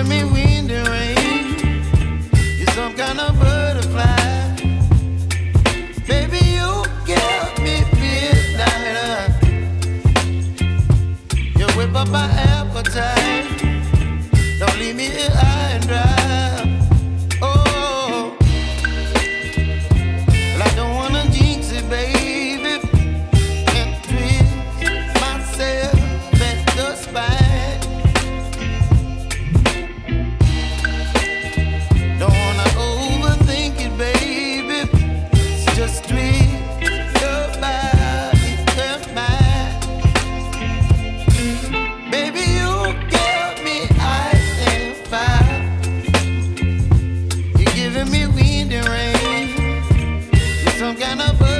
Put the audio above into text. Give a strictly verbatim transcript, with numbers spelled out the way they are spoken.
giving me wind and rain. You're some kind of butterfly. Baby, you give me midnight. You whip up my appetite. Don't leave me here high and dry. Oh, well, I don't wanna jinx it, baby, and twist myself at the spine. Don't wanna overthink it, baby. It's just twist your body and mine. Baby, you give me ice and fire. You're giving me wind and rain. You're some kind of